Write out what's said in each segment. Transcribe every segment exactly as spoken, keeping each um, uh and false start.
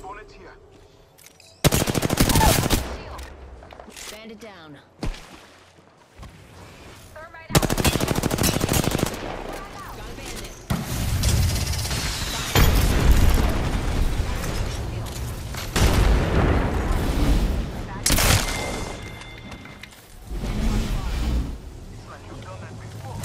Opponent here. Bandit down. Thermite out. Got a bandit. Man, you've done that before.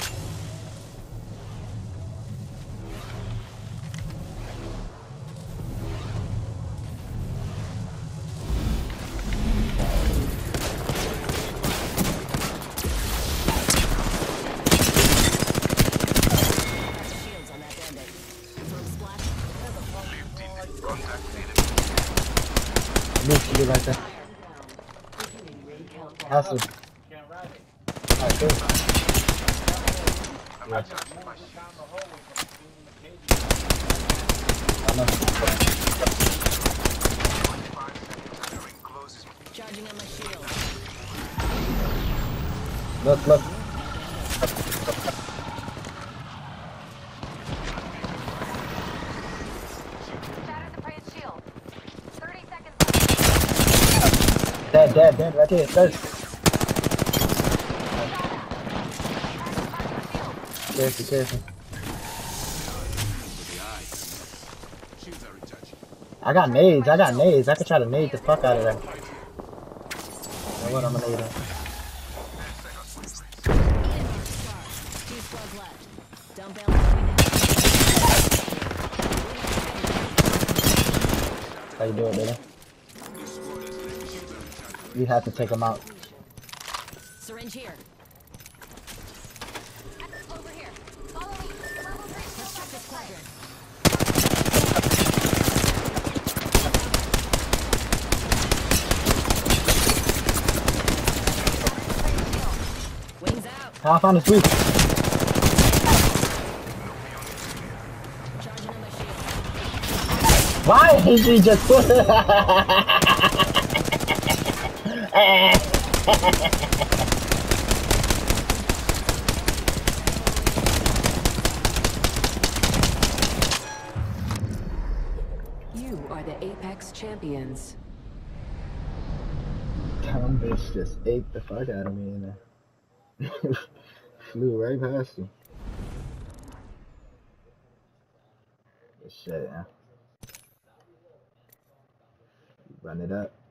Shields on that bandit. Throw splash. Contact enemy. Move to you right there. Awesome. Alright, good. I'm attached my shield. I know. twenty-five seconds and the ring closes. Charging on my shield. Look, look. Shatter the prey's shield. thirty seconds left. Dead, dead, dead. Right there. Third. Careful, careful. I got nades. I got nades. I could try to nade the fuck out of that. You know what? I'm gonna nade it. Two squads left. Dump bandit now. How you doing, brother? You have to take them out. Syringe here. Over here. Follow me. Level three still back this quadrant. Wings out. I found this weak. Charging on my shield. Why did she just put it? You are the Apex champions. Dumb bitch just ate the fuck out of me in there. Flew right past you. Good shit, yeah. Run it up.